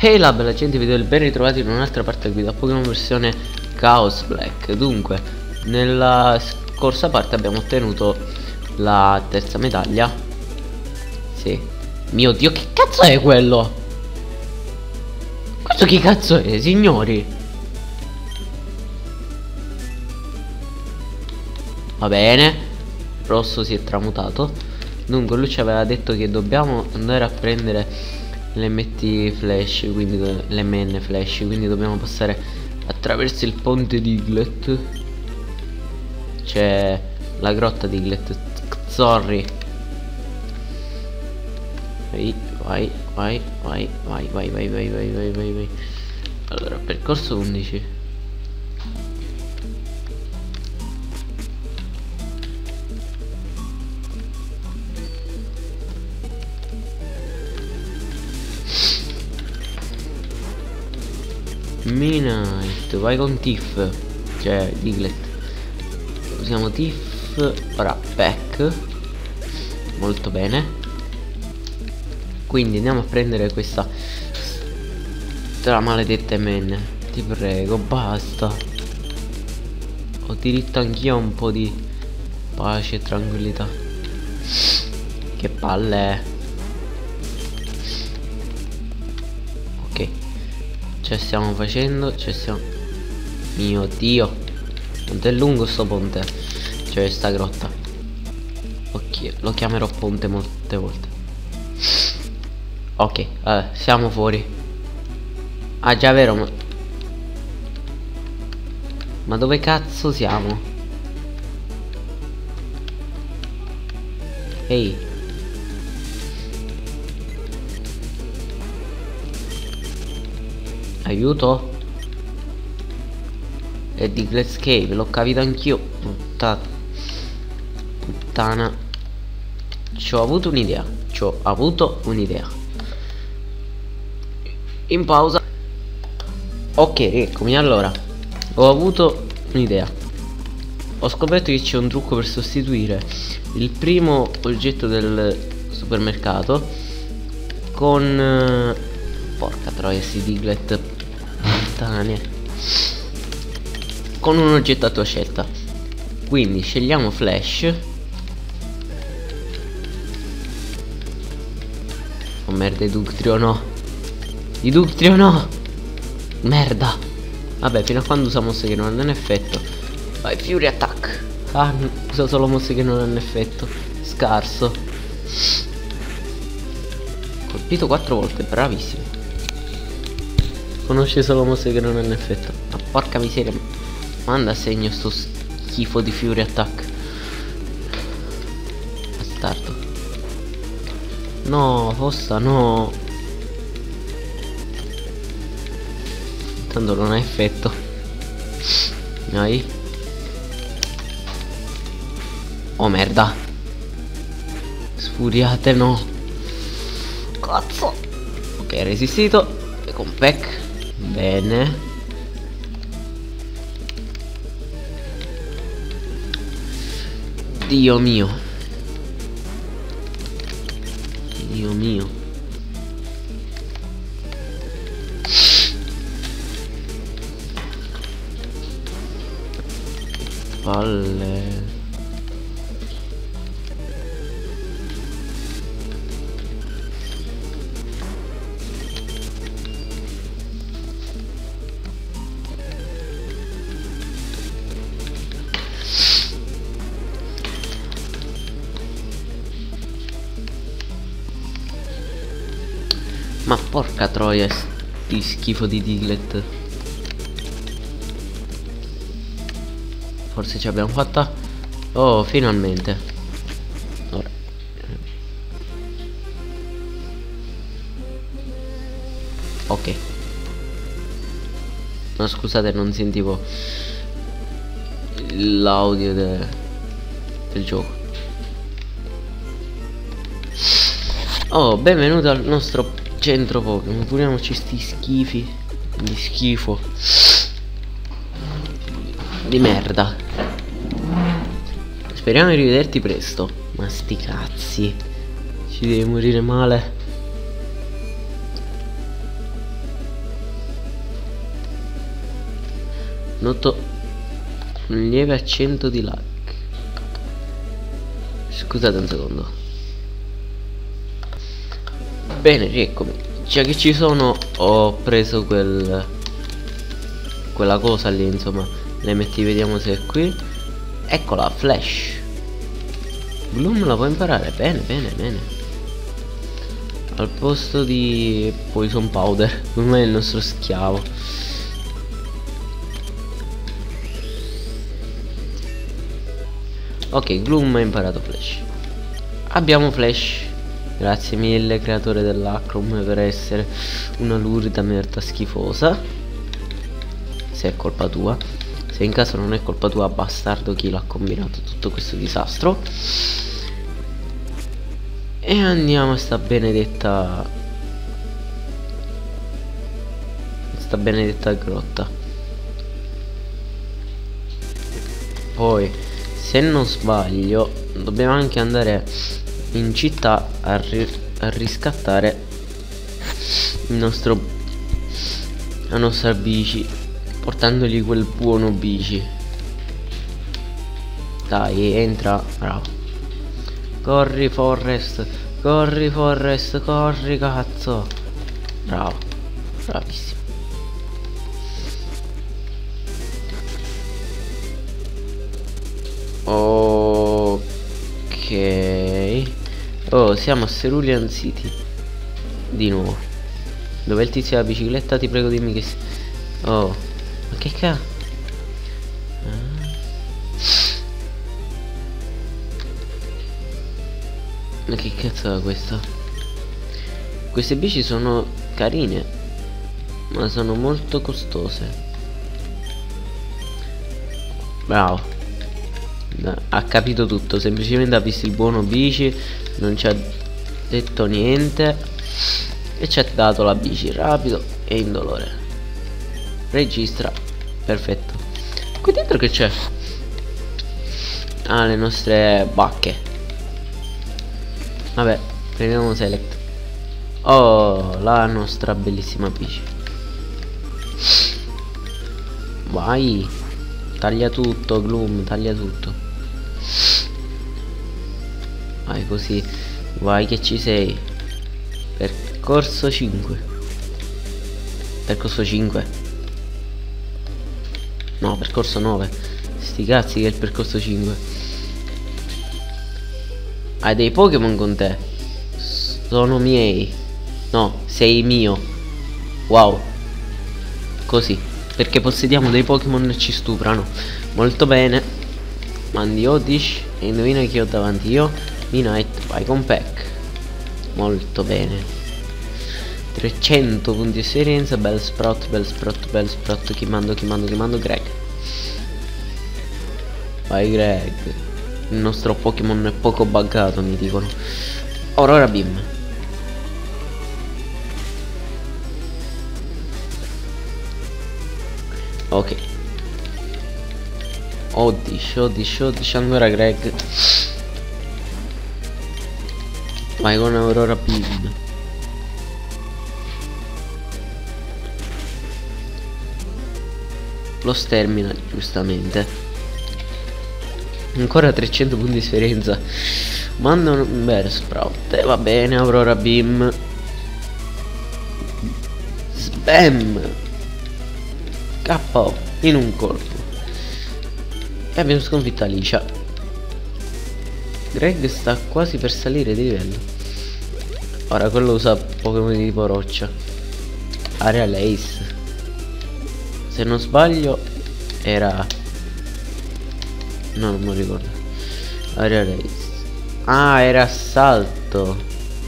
Hey là bella gente, vi do il ben ritrovati in un'altra parte del video Pokémon versione Chaos Black. Dunque, nella scorsa parte abbiamo ottenuto la terza medaglia. Sì. Mio Dio, che cazzo è quello? Questo che cazzo è, signori? Va bene. Rosso si è tramutato. Dunque lui ci aveva detto che dobbiamo andare a prendere l'MT Flash, quindi l'MN Flash, quindi dobbiamo passare attraverso il ponte di Diglett. C'è la grotta di Diglett. Sorry. Vai. Allora, percorso 11. Midnight, vai con Tiff, cioè Diglett. Usiamo Tiff, ora Peck. Molto bene. Quindi andiamo a prendere questa maledetta MN. Ti prego, basta. Ho diritto anch'io a un po' di pace e tranquillità. Che palle. Ok, ce stiamo facendo, Mio Dio, quanto è lungo sto ponte, cioè sta grotta. Ok, lo chiamerò ponte molte volte. Ok, siamo fuori. Ah già, vero, ma dove cazzo siamo? Ehi, aiuto. È di Glass Cave, l'ho capito anch'io. Puttana. Ci ho avuto un'idea. In pausa. Ok, eccomi. Allora, ho avuto un'idea. Ho scoperto che c'è un trucco per sostituire il primo oggetto del supermercato con porca troia, si Diglett. Con un oggetto a tua scelta. Quindi scegliamo Flash. Oh merda, i Dugtrio no. Merda. Vabbè, fino a quando usa mosse che non hanno effetto. Vai Fury Attack. Ah, usa solo mosse che non hanno effetto. Scarso. Colpito 4 volte, bravissimo. Conosce solo mosse che non hanno effetto. Ma porca miseria, manda a segno sto schifo di Fury Attack. Bastardo. No, fossa no. Tanto non ha effetto. Vai. Oh merda. Sfuriate no. Cazzo. Ok, resistito. E con Peck. Bene. Dio mio. Dio mio. Palle. Ma porca troia, sti schifo di Diglett. Forse ce l'abbiamo fatta. Oh, finalmente. Ora. Ok. No, scusate, non sentivo l'audio del gioco. Oh, benvenuto al nostro centro Pokémon. Puriamoci sti schifi di schifo di merda. Speriamo di rivederti presto. Ma sti cazzi, ci devi morire male. Noto un lieve accento di lag. Scusate un secondo. Bene, rieccomi. Già che ci sono, ho preso quella cosa lì, insomma. Le metti, vediamo se è qui. Eccola, flash. Bloom la può imparare. Bene, bene, bene. Al posto di poison powder. Come è il nostro schiavo. Ok, Gloom ha imparato flash. Abbiamo flash. Grazie mille creatore dell'Acrom per essere una lurida merda schifosa. Se è colpa tua. Se in caso non è colpa tua, bastardo, chi l'ha combinato tutto questo disastro. E andiamo a sta benedetta grotta. Poi, se non sbaglio, dobbiamo anche andare in città a riscattare la nostra bici, portandogli quel buono bici. Dai, entra, bravo. Corri Forrest, corri Forrest, corri cazzo. Bravo, bravissimo. Ok. Oh, siamo a Cerulean City di nuovo. Dov'è il tizio della bicicletta? Ti prego dimmi che oh, ma che cazzo? Ma che cazzo è questo? Queste bici sono carine, ma sono molto costose. Bravo. Ha capito tutto, semplicemente ha visto il buono bici, non ci ha detto niente e ci ha dato la bici rapido e indolore. Registra, perfetto. Qui dentro che c'è? Ah, le nostre bacche. Vabbè, prendiamo select. Oh, la nostra bellissima bici. Vai. Taglia tutto, Gloom, taglia tutto. Vai così. Vai che ci sei. Percorso 5. Percorso 5. No, percorso 9. Sti cazzi che è il percorso 5. Hai dei Pokémon con te. Sono miei. No, sei mio. Wow. Così. Perché possediamo dei Pokémon e ci stuprano. Molto bene. Mandi Oddish. E indovina chi ho davanti io. Midnight, vai con Pack. Molto bene. 300 punti di esperienza. Bellsprout, Bellsprout, Bellsprout. Chi mando? Greg. Vai Greg. Il nostro Pokémon è poco buggato, mi dicono. Aurora Beam. Ok. Oddish, ancora Greg. Vai con Aurora Beam. Lo stermina, giustamente. Ancora 300 punti di esperienza. Manda un Bellsprout. Va bene, Aurora Beam. Spam. KO in un colpo. E abbiamo sconfitto Alicia. Greg sta quasi per salire di livello. Ora quello usa Pokémon di tipo roccia. Area Lace. Se non sbaglio era... No, non mi ricordo. Area Lace. Ah, era assalto.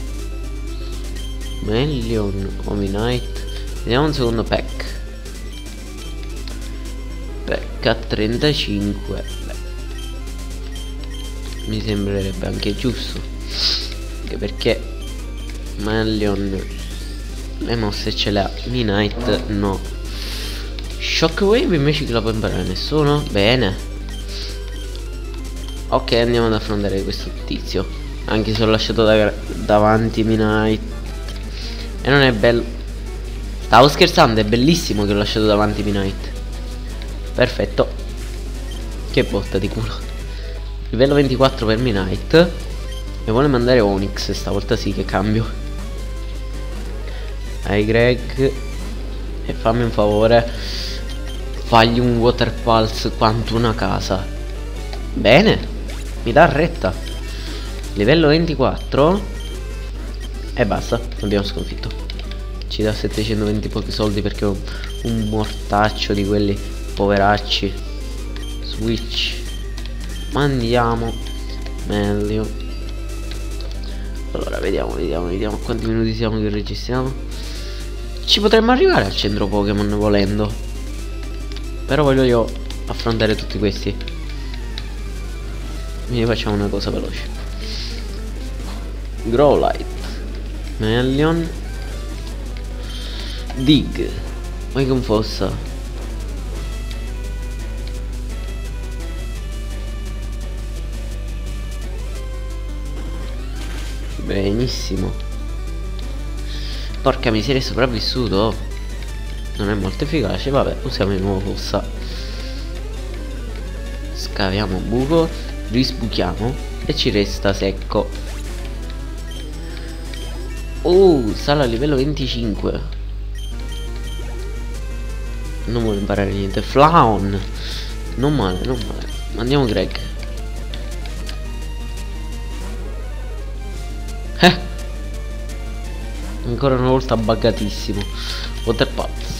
Melion, Ominite. Vediamo un secondo pack. Pack a 35. Beh, mi sembrerebbe anche giusto. Anche perché Melion le mosse ce le ha. Ominite no. Shockwave invece che la può imparare nessuno. Bene. Ok, andiamo ad affrontare questo tizio. Anche se ho lasciato davanti Midnight. E non è bello. Stavo scherzando, è bellissimo che ho lasciato davanti Midnight. Perfetto. Che botta di culo. Livello 24 per Midnight. E vuole mandare Onyx. Stavolta sì che cambio. Ai Greg. E fammi un favore. Fagli un Water Pulse quanto una casa. Bene. Mi dà retta. Livello 24. E basta. Abbiamo sconfitto. Ci dà 720 pochi soldi perché ho un mortaccio di quelli poveracci. Switch. Mandiamo meglio. Allora vediamo quanti minuti siamo che registriamo. Ci potremmo arrivare al centro Pokémon volendo. Però voglio io affrontare tutti questi. Quindi facciamo una cosa veloce. Growlite, Melion, Dig, vai con fossa. Benissimo. Porca miseria, è sopravvissuto. Non è molto efficace. Vabbè, usiamo di nuovo fossa. Scaviamo un buco, risbuchiamo e ci resta secco. Sale a livello 25. Non vuole imparare niente. Flaon. Non male, non male. Mandiamo Greg. Ancora una volta buggatissimo. Water Pulse.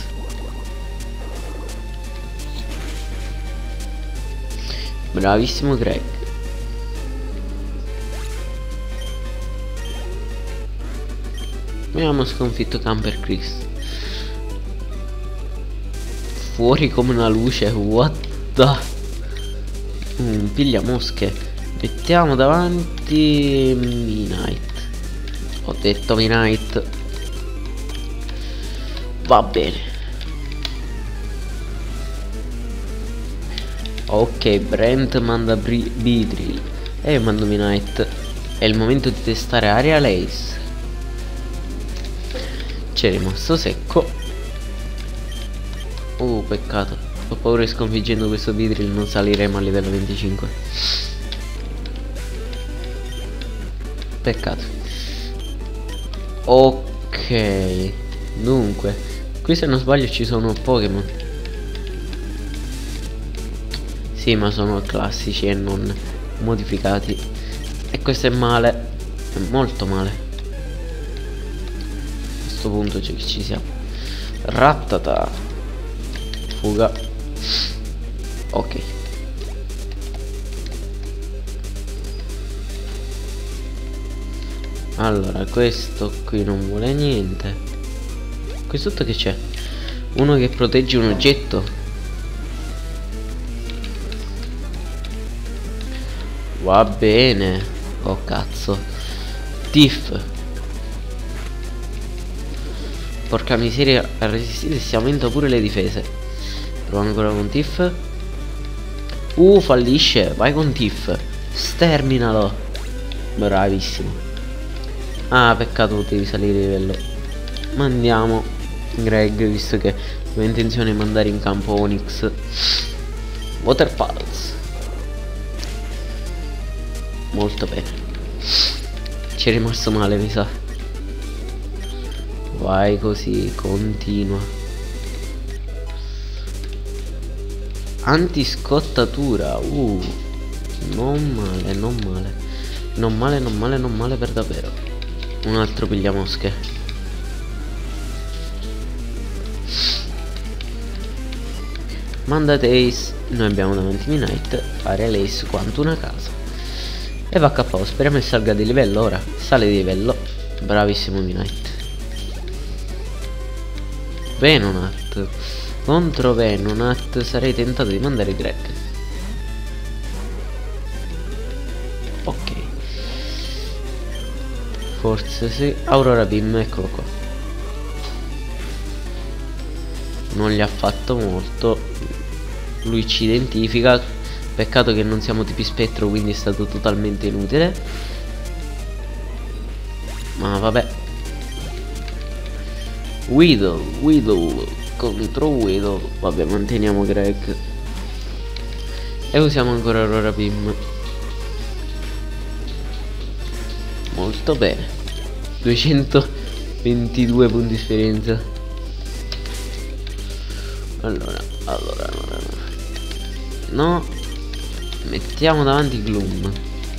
Bravissimo Greg. Abbiamo sconfitto Camper Chris. Fuori come una luce. What the... piglia mosche. Mettiamo davanti Midnight. Ho detto Midnight. Va bene. Ok, Brent manda Beedrill e io mando Midnight. È il momento di testare Aerial Ace. C'è rimasto secco. Peccato. Ho paura che sconfiggendo questo Beedrill non saliremo a livello 25. Peccato. Ok. Dunque, qui se non sbaglio ci sono Pokémon. Sì, ma sono classici e non modificati. E questo è male. È molto male. A questo punto c'è che ci siamo. Rattata. Fuga. Ok. Allora, questo qui non vuole niente. Qui sotto che c'è? Uno che protegge un oggetto. Va bene. Oh cazzo. Tiff. Porca miseria, ha resistito e si aumenta pure le difese. Proviamo ancora con Tiff. Fallisce. Vai con Tiff. Sterminalo. Bravissimo. Ah, peccato, devi salire di livello. Mandiamo Greg, visto che ho intenzione di mandare in campo Onyx. Water Pulse. Molto bene. Ci è rimasto male, mi sa. Vai così, continua. Antiscottatura. Non male, non male. Non male, non male, non male per davvero. Un altro pigliamosche. Mandate Ace. Noi abbiamo davanti Midnight. Fare l'Ace quanto una casa. E va a KO. Speriamo che salga di livello ora. Sale di livello. Bravissimo Midnight. Venonat. Contro Venonat sarei tentato di mandare Greg. Ok. Forse sì. Aurora Beam, eccolo qua. Non gli ha fatto molto. Lui ci identifica. Peccato che non siamo tipi spettro, quindi è stato totalmente inutile. Ma vabbè. Weedle contro Weedle. Vabbè, manteniamo Greg. E usiamo ancora Aurora Beam. Molto bene. 222 punti esperienza. Allora. No. Mettiamo davanti Gloom.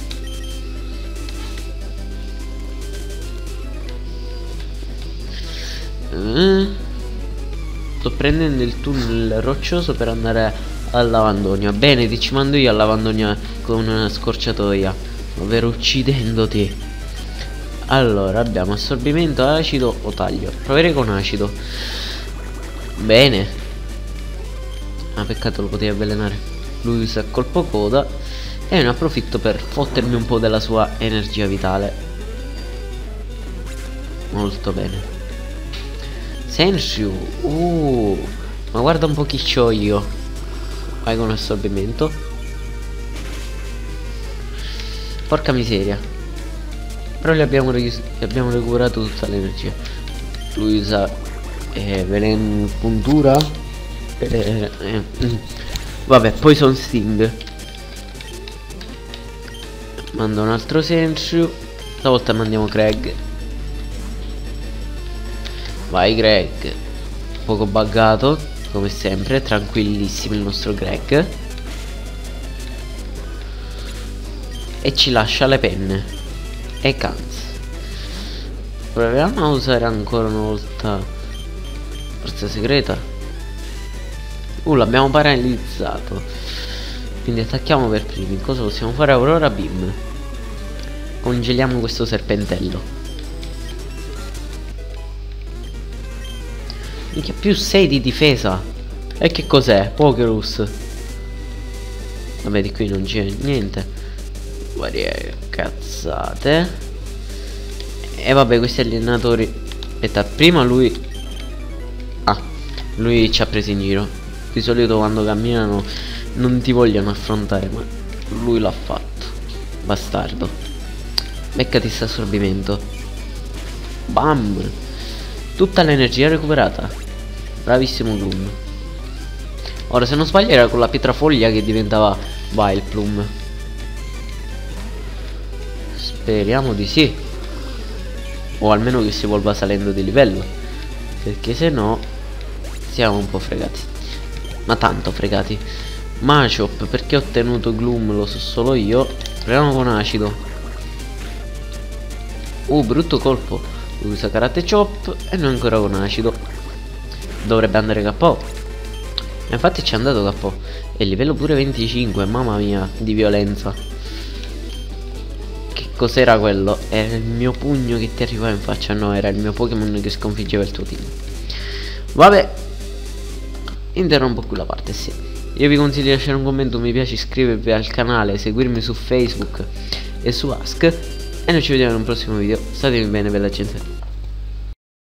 Sto prendendo il tunnel roccioso per andare al lavandonia. Bene, ti ci mando io al lavandonia con una scorciatoia, ovvero uccidendoti. Allora, abbiamo assorbimento acido o taglio. Proverei con acido. Bene. Ah, peccato, lo potevi avvelenare. Lui usa colpo coda e ne approfitto per fottermi un po' della sua energia vitale. Molto bene. Senshu. Ma guarda un po' chi c'ho io. Vai con assorbimento. Porca miseria. Però gli abbiamo recuperato tutta l'energia. Lui usa velen puntura. Vabbè, poi sono Sting. Mando un altro Senshu. Stavolta mandiamo Greg. Vai Greg. Poco buggato come sempre. Tranquillissimo il nostro Greg. E ci lascia le penne e Kans. Proviamo a usare ancora una volta forza segreta. L'abbiamo paralizzato, quindi attacchiamo per primi. Cosa possiamo fare? Aurora Beam. Congeliamo questo serpentello. Minchia, più 6 di difesa. E che cos'è? Pokerus. Vabbè, di qui non c'è niente. Varie cazzate. E vabbè, questi allenatori. Aspetta, prima lui ci ha preso in giro. Di solito quando camminano non ti vogliono affrontare, ma lui l'ha fatto. Bastardo. Beccati sto assorbimento. Bam. Tutta l'energia recuperata. Bravissimo Gloom. Ora, se non sbaglio, era con la pietrafoglia che diventava Vileplume. Speriamo di sì. O almeno che si evolva salendo di livello, perché se no siamo un po' fregati. Ma tanto fregati. Machop, perché ho ottenuto Gloom lo so solo io. Proviamo con acido. Brutto colpo. Usa karate chop e noi ancora con acido. Dovrebbe andare KO. Infatti ci è andato KO. E livello pure 25. Mamma mia, di violenza. Che cos'era quello? Era il mio pugno che ti arrivava in faccia. No, era il mio Pokémon che sconfiggeva il tuo team. Vabbè, interrompo qui la parte, sì. Io vi consiglio di lasciare un commento, un mi piace, iscrivervi al canale, seguirmi su Facebook e su Ask. E noi ci vediamo in un prossimo video. Statemi bene, bella gente.